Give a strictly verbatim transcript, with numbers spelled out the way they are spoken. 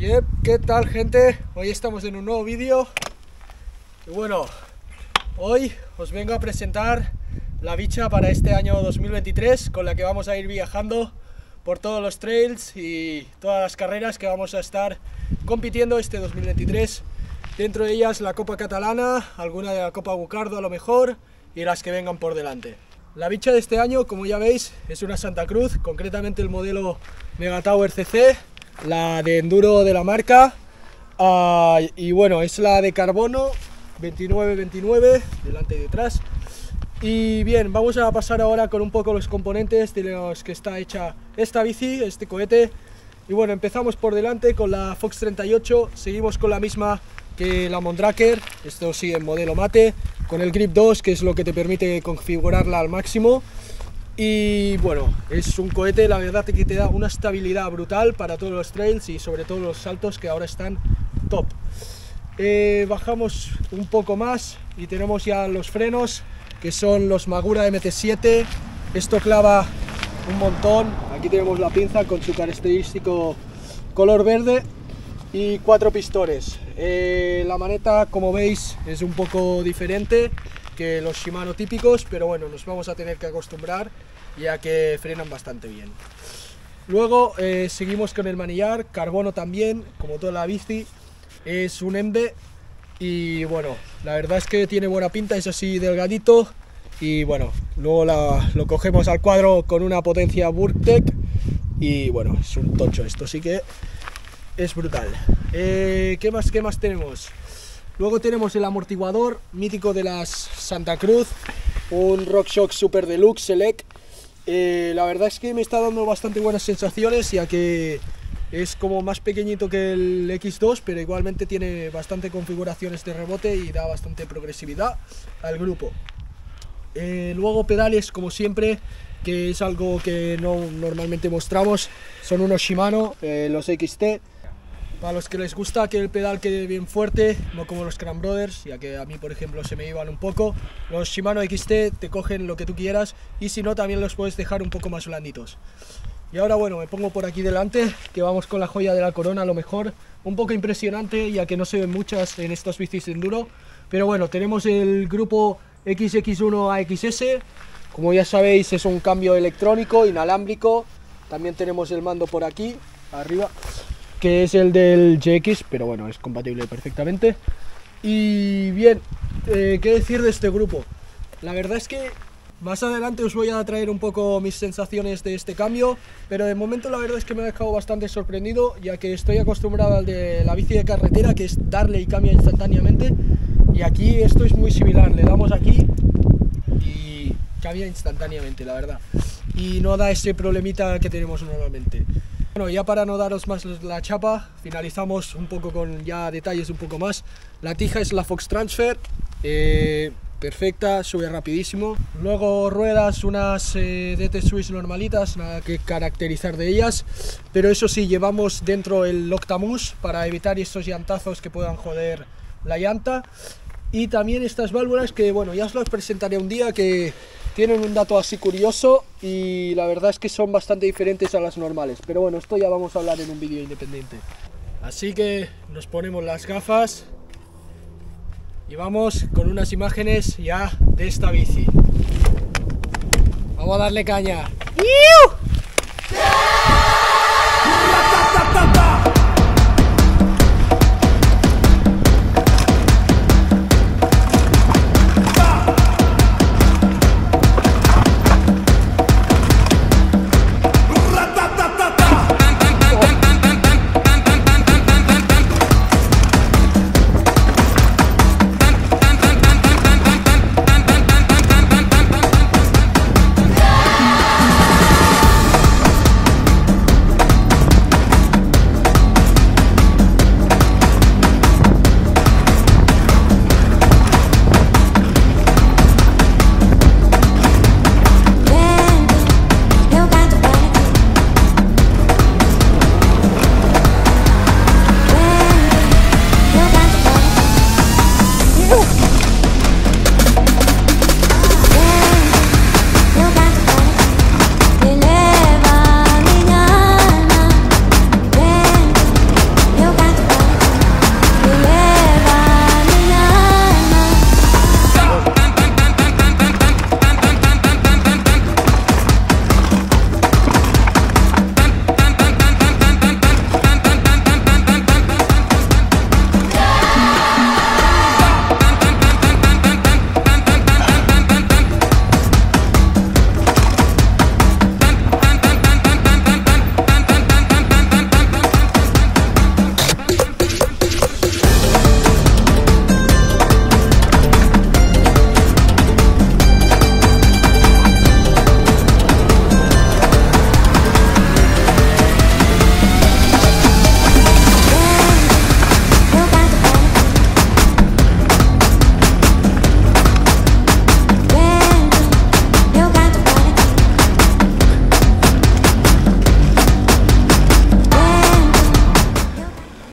Yep, ¿qué tal, gente? Hoy estamos en un nuevo vídeo. Y bueno, hoy os vengo a presentar la bicha para este año dos mil veintitrés, con la que vamos a ir viajando por todos los trails y todas las carreras que vamos a estar compitiendo este dos mil veintitrés. Dentro de ellas la Copa Catalana, alguna de la Copa Bucardo a lo mejor, y las que vengan por delante. La bicha de este año, como ya veis, es una Santa Cruz, concretamente el modelo Mega Tower C C, la de enduro de la marca, uh, y bueno, es la de carbono veintinueve veintinueve, delante y detrás. Y bien, vamos a pasar ahora con un poco los componentes de los que está hecha esta bici, este cohete. Y bueno, empezamos por delante con la Fox treinta y ocho, seguimos con la misma que la Mondraker, esto sí en modelo mate, con el Grip dos, que es lo que te permite configurarla al máximo. Y bueno, es un cohete, la verdad que te da una estabilidad brutal para todos los trails y sobre todo los saltos, que ahora están top. Eh, bajamos un poco más y tenemos ya los frenos, que son los Magura M T siete. Esto clava un montón. Aquí tenemos la pinza con su característico color verde y cuatro pistones. Eh, la maneta, como veis, es un poco diferente que los Shimano típicos, pero bueno, nos vamos a tener que acostumbrar, ya que frenan bastante bien. Luego eh, seguimos con el manillar, carbono también, como toda la bici. Es un Embe y bueno, la verdad es que tiene buena pinta, es así delgadito. Y bueno, luego la, lo cogemos al cuadro con una potencia Burktec y bueno, es un tocho, esto sí que es brutal. Eh, ¿qué más, qué más tenemos? Luego tenemos el amortiguador mítico de las Santa Cruz, un RockShox Super Deluxe Select. Eh, la verdad es que me está dando bastante buenas sensaciones, ya que es como más pequeñito que el X dos, pero igualmente tiene bastante configuraciones de rebote y da bastante progresividad al grupo. Eh, luego pedales, como siempre, que es algo que no normalmente mostramos, son unos Shimano, eh, los X T. Para los que les gusta que el pedal quede bien fuerte, no como los Cram Brothers, ya que a mí, por ejemplo, se me iban un poco, los Shimano X T te cogen lo que tú quieras, y si no, también los puedes dejar un poco más blanditos. Y ahora, bueno, me pongo por aquí delante, que vamos con la joya de la corona, a lo mejor un poco impresionante, ya que no se ven muchas en estos bicis de enduro. Pero bueno, tenemos el grupo X X uno A X S, como ya sabéis es un cambio electrónico, inalámbrico. También tenemos el mando por aquí, arriba, que es el del G X, pero bueno, es compatible perfectamente. Y bien, eh, ¿qué decir de este grupo? La verdad es que más adelante os voy a traer un poco mis sensaciones de este cambio, pero de momento la verdad es que me ha dejado bastante sorprendido, ya que estoy acostumbrado al de la bici de carretera, que es darle y cambia instantáneamente, y aquí esto es muy similar, le damos aquí y cambia instantáneamente, la verdad, y no da ese problemita que tenemos normalmente. Bueno, ya para no daros más la chapa, finalizamos un poco con ya detalles un poco más. La tija es la Fox Transfer, eh, perfecta, sube rapidísimo. Luego ruedas, unas eh, D T Swiss normalitas, nada que caracterizar de ellas, pero eso sí, llevamos dentro el Octamus para evitar estos llantazos que puedan joder la llanta. Y también estas válvulas que, bueno, ya os las presentaré un día, que tienen un dato así curioso y la verdad es que son bastante diferentes a las normales. Pero bueno, esto ya vamos a hablar en un vídeo independiente. Así que nos ponemos las gafas y vamos con unas imágenes ya de esta bici. Vamos a darle caña. ¡Iu!